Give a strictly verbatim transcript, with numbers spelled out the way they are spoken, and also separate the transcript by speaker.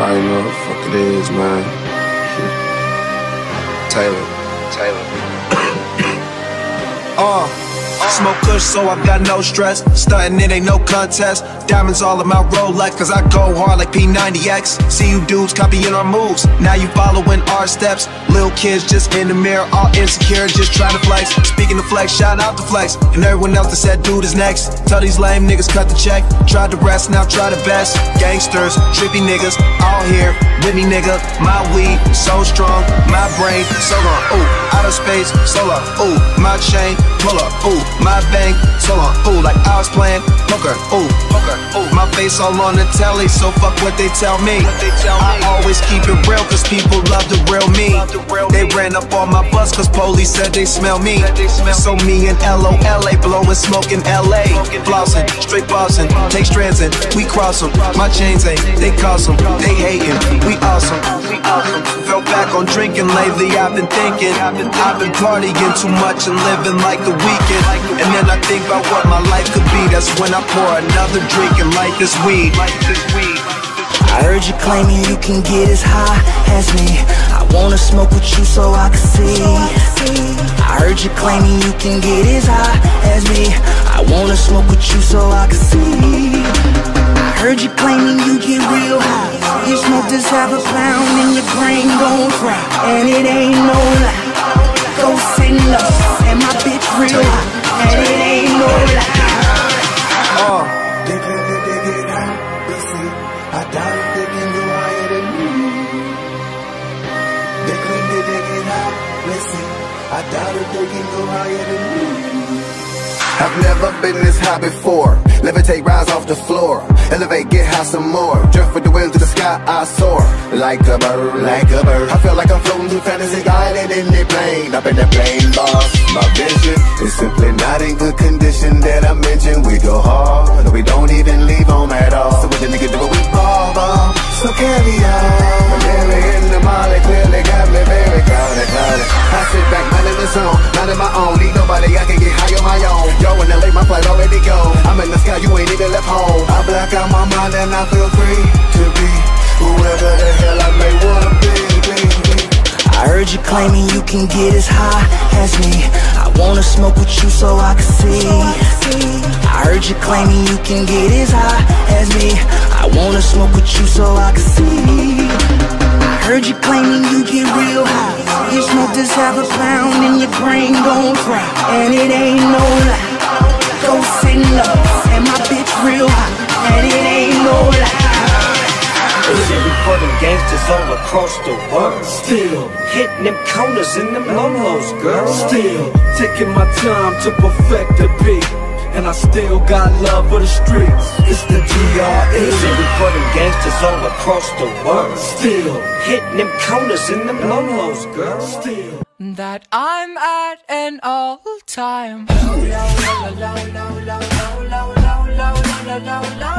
Speaker 1: already know what the fuck it is, man. Taylor, Taylor.
Speaker 2: Uh, smoke kush, so I got no stress. Stuntin', it ain't no contest. Diamonds all in my Rolex, cause I go hard like P ninety X. See you dudes copying our moves, now you following our steps. Little kids just in the mirror, all insecure, just trying to flex. Speaking of flex, shout out to Flex, and everyone else that said dude is next. Tell these lame niggas cut the check. Tried the rest, now try the best. Gangsters, trippy niggas, all here with me, nigga. My weed, so strong, my brain, so long. Ooh, outer space, solar. Ooh, my chain, pull up. Ooh, my bank, so long. Ooh, like I was playing poker. Ooh, poker. Ooh, my face all on the telly, so fuck what they tell me. What they tell I me. Always keep it real, cause people love the real me. The real they me. Ran up on my bus, cause police said they smell me. They smell so me and L O L A, blowing smoke in L A. Flossin', straight bossin', take strands in, we cross them. My chains ain't, they cost them, they hatin', we awesome. We awesome. Fell back on drinking lately, I've been thinking. I've been partying too much and living like the weekend. And then I think about what my life could be, that's when I pour another drink and light this weed.
Speaker 3: I heard you claiming you can get as high as me. I wanna smoke with you so I can see. I heard you claiming you can get as high as me. I wanna smoke with you so I can see. I heard you claiming you get real high. You smoke this half a pound and your brain gon' fry. And it ain't no lie. Go say no, and my bitch real high. And it ain't no lie.
Speaker 2: Oh.
Speaker 4: I doubt if they can go higher than me. They claim that they get high, let's see. I doubt if they can go higher than me. I've never been this high before. Levitate, rise off the floor. Elevate, get high some more. Drift with the wind to the sky, I soar. Like a bird, like a bird. I feel like I'm floating through fantasy island in the plane. Up in the plane, boss. My vision is simply not in good condition that I mentioned. We go hard, we don't even leave home at all. So what the nigga do, we ball, ball. So carry on. Mary in the molly clearly got me very crowded, crowded. I sit back, minding the zone, minding my own. Need nobody, I can get high on my own. Yo, in L A, my flight already gone. I'm in the sky, you ain't even left home. I black out my mind and I feel free to be whoever the hell I may wanna be, be, be.
Speaker 3: I heard you claiming you can get as high as me. I wanna smoke with you so I can see. I heard you claiming you can get as high as me. I wanna smoke with you so I can see. I heard you claiming you get real high. You smoke this half a pound and your brain gon' fry. And it ain't no lie. Go say no, and my bitch real high. And it ain't no lie.
Speaker 5: Living for them gangsters all across the world. Still hitting them corners in them lolos, girl. Still taking my time to perfect the beat. And I still got love for the streets. It's the G R E. Living for them gangsters all across the world. Still hitting them corners in them lolos, girl. Still
Speaker 6: that I'm at an all-time